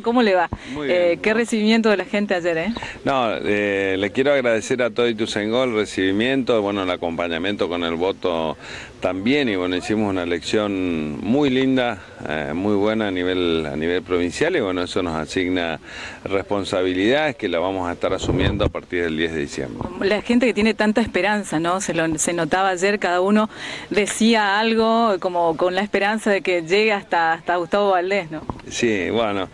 ¿Cómo le va? Muy bien. ¿Qué recibimiento de la gente ayer, eh? No, le quiero agradecer a todo Ituzaingó el recibimiento, bueno, el acompañamiento con el voto también, y bueno, hicimos una elección muy linda, muy buena a nivel provincial, y bueno, eso nos asigna responsabilidades que la vamos a estar asumiendo a partir del 10 de diciembre. La gente que tiene tanta esperanza, ¿no? Se notaba ayer, cada uno decía algo como con la esperanza de que llegue hasta Gustavo Valdés, ¿no? Sí, bueno,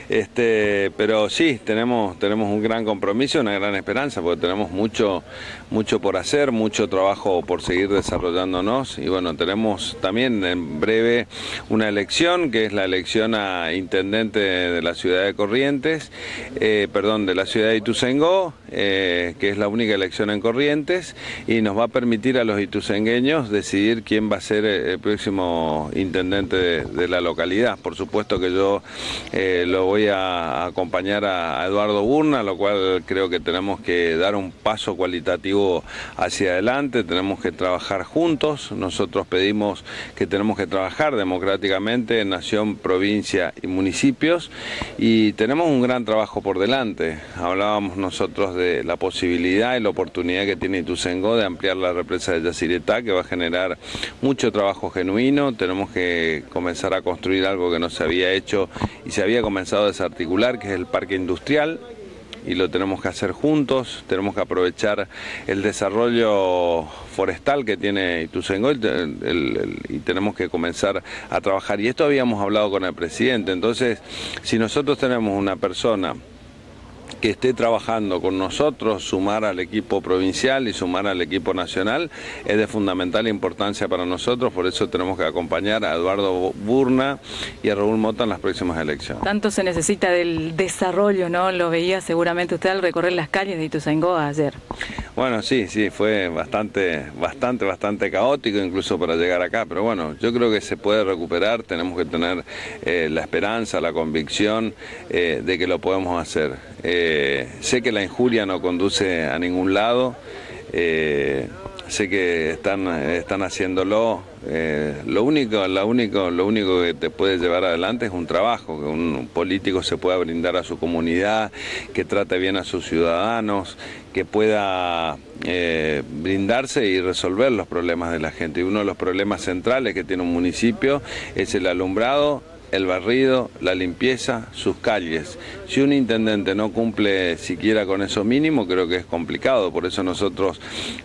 pero sí, tenemos un gran compromiso, una gran esperanza, porque tenemos mucho por hacer, mucho trabajo por seguir desarrollándonos, y bueno, tenemos también en breve una elección, que es la elección a intendente de la ciudad de Corrientes, de la ciudad de Ituzaingó, que es la única elección en Corrientes, y nos va a permitir a los ituzaingueños decidir quién va a ser el próximo intendente de la localidad. Por supuesto que yo lo voy a acompañar a Eduardo Burna, lo cual creo que tenemos que dar un paso cualitativo hacia adelante, tenemos que trabajar juntos. Nosotros pedimos que tenemos que trabajar democráticamente en nación, provincia y municipios, y tenemos un gran trabajo por delante. Hablábamos nosotros de la posibilidad y la oportunidad que tiene Ituzaingó de ampliar la represa de Yacyretá, que va a generar mucho trabajo genuino. Tenemos que comenzar a construir algo que no se había hecho y se había comenzado a desarticular, que es el parque industrial, y lo tenemos que hacer juntos. Tenemos que aprovechar el desarrollo forestal que tiene Ituzaingó y tenemos que comenzar a trabajar. Y esto habíamos hablado con el presidente. Entonces, si nosotros tenemos una persona que esté trabajando con nosotros, sumar al equipo provincial y sumar al equipo nacional es de fundamental importancia para nosotros. Por eso tenemos que acompañar a Eduardo Burna y a Raúl Mota en las próximas elecciones. Tanto se necesita del desarrollo, ¿no? Lo veía seguramente usted al recorrer las calles de Ituzaingó ayer. Bueno, sí, fue bastante caótico incluso para llegar acá, pero bueno, yo creo que se puede recuperar. Tenemos que tener la esperanza, la convicción de que lo podemos hacer. Sé que la injuria no conduce a ningún lado, sé que están haciéndolo. Lo único que te puede llevar adelante es un trabajo, que un político se pueda brindar a su comunidad, que trate bien a sus ciudadanos, que pueda brindarse y resolver los problemas de la gente. Y uno de los problemas centrales que tiene un municipio es el alumbrado, el barrido, la limpieza, sus calles. Si un intendente no cumple siquiera con eso mínimo, creo que es complicado. Por eso nosotros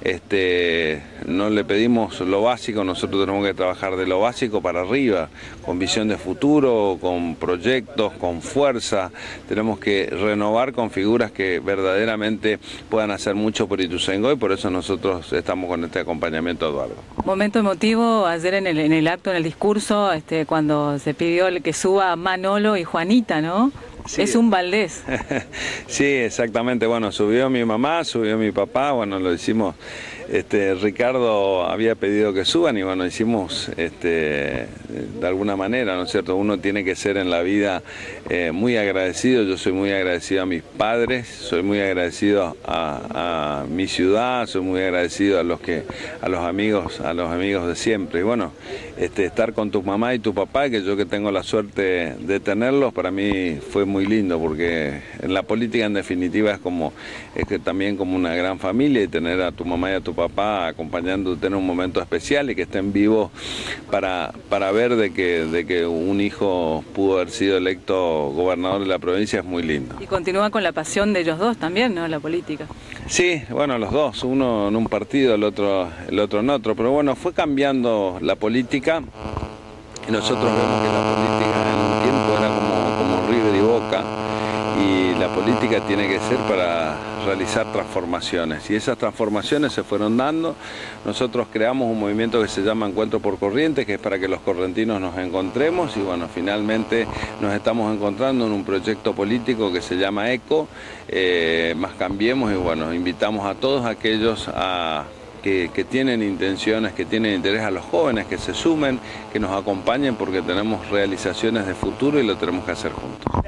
no le pedimos lo básico, nosotros tenemos que trabajar de lo básico para arriba, con visión de futuro, con proyectos, con fuerza. Tenemos que renovar con figuras que verdaderamente puedan hacer mucho por Ituzaingó, y por eso nosotros estamos con este acompañamiento a Eduardo. Momento emotivo ayer en el acto, en el discurso, cuando se pidió que suba Manolo y Juanita, ¿no? Sí. Es un Valdés. Sí, exactamente. Bueno, subió mi mamá, subió mi papá, bueno, lo hicimos. Ricardo había pedido que suban y bueno, hicimos de alguna manera, ¿no es cierto? Uno tiene que ser en la vida muy agradecido. Yo soy muy agradecido a mis padres, soy muy agradecido a mi ciudad, soy muy agradecido a los amigos de siempre. Y bueno, estar con tu mamá y tu papá, que yo que tengo la suerte de tenerlos, para mí fue muy lindo, porque en la política en definitiva es que también como una gran familia, y tener a tu mamá y a tu papá acompañándote en un momento especial y que estén vivos para ver de que un hijo pudo haber sido electo gobernador de la provincia es muy lindo. Y continúa con la pasión de ellos dos también, ¿no? La política. Sí, bueno, los dos, uno en un partido, el otro en otro, pero bueno, fue cambiando la política y nosotros vemos que la política en un tiempo era como River y Boca, y la política tiene que ser para realizar transformaciones, y esas transformaciones se fueron dando. Nosotros creamos un movimiento que se llama Encuentro por Corrientes, que es para que los correntinos nos encontremos, y bueno, finalmente nos estamos encontrando en un proyecto político que se llama ECO, más Cambiemos, y bueno, invitamos a todos aquellos que tienen intenciones, que tienen interés, a los jóvenes que se sumen, que nos acompañen, porque tenemos realizaciones de futuro y lo tenemos que hacer juntos.